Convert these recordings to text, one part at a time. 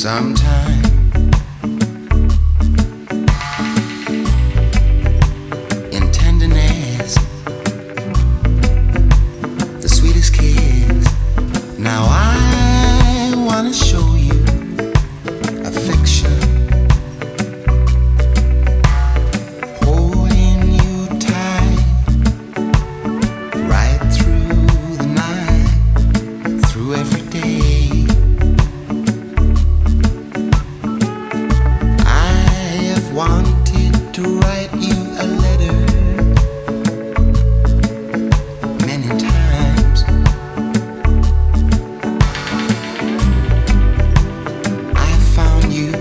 sometime. In tenderness, the sweetest kiss. Now I wanna show you affection, holding you tight right through the night, through every day. Wanted to write you a letter many times. I found you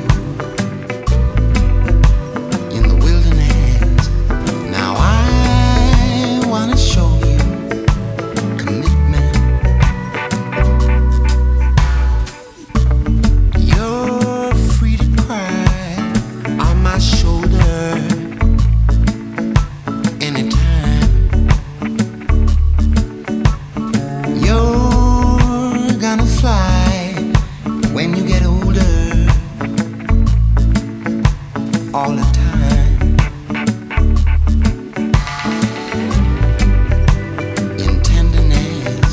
in the wilderness. Now I wanna show you commitment. You're free to cry on my shoulder anytime. You're gonna fly when you get older, all the time. In tenderness,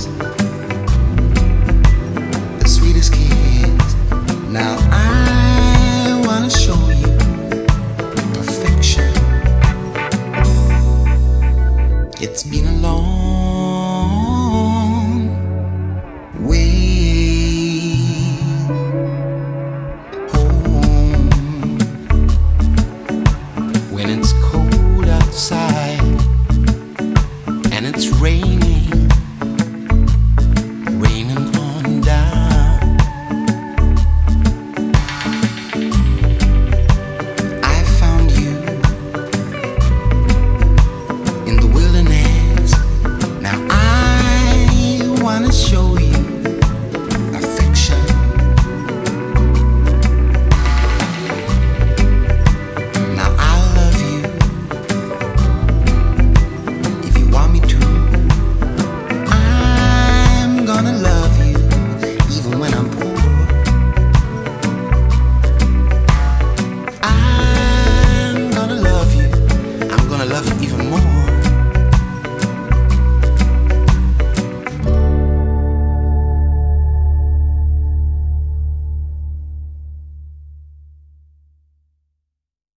the sweetest kiss. Now I wanna show you perfection. It's been a long way home when it's cold outside and it's raining on down. I found you in the wilderness. Now I wanna show you affection. Now I'll love you if you want me to. I'm gonna love you even when I'm poor. I'm gonna love you. I'm gonna love you even more.